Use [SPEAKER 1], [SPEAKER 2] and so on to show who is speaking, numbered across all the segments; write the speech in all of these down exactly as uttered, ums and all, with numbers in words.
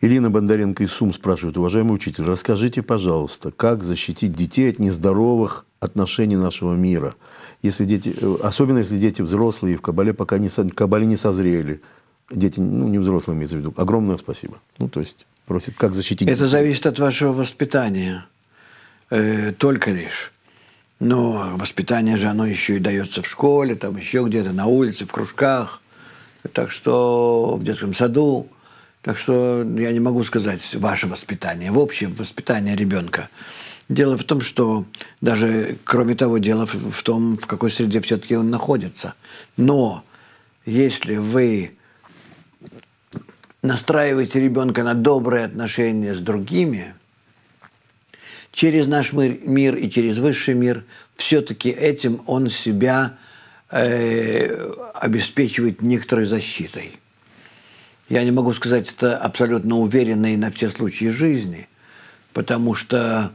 [SPEAKER 1] Ирина Бондаренко из Сум спрашивает: уважаемый учитель, расскажите, пожалуйста, как защитить детей от нездоровых отношений нашего мира, если дети, особенно если дети взрослые, в Кабале пока не, в Кабале не созрели. Дети, ну, не взрослые, имеется в виду. Огромное спасибо. Ну, то есть, просит, как защитить
[SPEAKER 2] Это
[SPEAKER 1] детей.
[SPEAKER 2] зависит от вашего воспитания. Э, только лишь. Но воспитание же, оно еще и дается в школе, там еще где-то, на улице, в кружках. Так что в детском саду. Так что я не могу сказать ваше воспитание. В общем, воспитание ребенка. Дело в том, что даже, кроме того, дело в том, в какой среде все-таки он находится. Но если вы настраиваете ребенка на добрые отношения с другими, через наш мир и через высший мир, все-таки этим он себя э, обеспечивает некоторой защитой. Я не могу сказать это абсолютно уверенно и на все случаи жизни, потому что,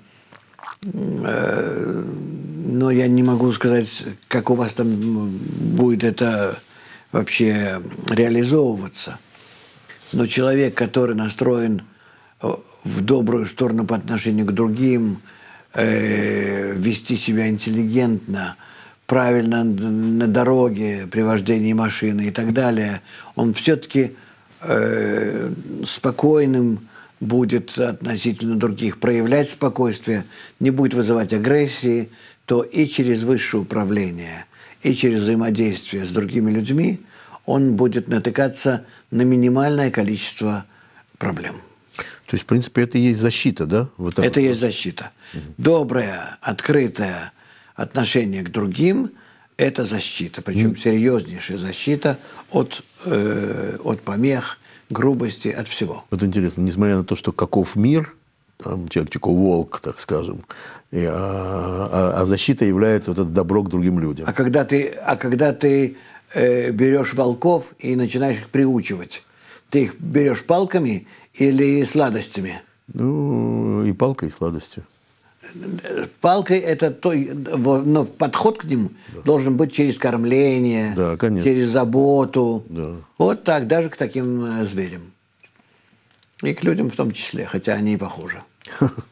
[SPEAKER 2] э, но я не могу сказать, как у вас там будет это вообще реализовываться. Но человек, который настроен в добрую сторону по отношению к другим, э, вести себя интеллигентно, правильно на дороге, при вождении машины и так далее, он все-таки э, спокойным будет относительно других, проявлять спокойствие, не будет вызывать агрессии, то и через высшее управление, и через взаимодействие с другими людьми он будет натыкаться на минимальное количество проблем.
[SPEAKER 1] То есть, в принципе, это и есть защита, да? Вот так
[SPEAKER 2] это
[SPEAKER 1] вот.
[SPEAKER 2] есть защита. Угу. Доброе, открытое отношение к другим – это защита. Причем mm. серьезнейшая защита от, э, от помех, грубости, от всего.
[SPEAKER 1] Вот интересно, несмотря на то, что каков мир, там, человек, человек волк, так скажем, и, а, а, а защита является вот это добро к другим людям.
[SPEAKER 2] А когда ты, а когда ты э, берешь волков и начинаешь их приучивать, ты их берешь палками или сладостями?
[SPEAKER 1] Ну, и палкой, и сладостью.
[SPEAKER 2] Палкой – это то, но подход к ним да. должен быть через кормление,
[SPEAKER 1] да,
[SPEAKER 2] через заботу.
[SPEAKER 1] Да.
[SPEAKER 2] Вот так, даже к таким зверям. И к людям в том числе, хотя они и похожи.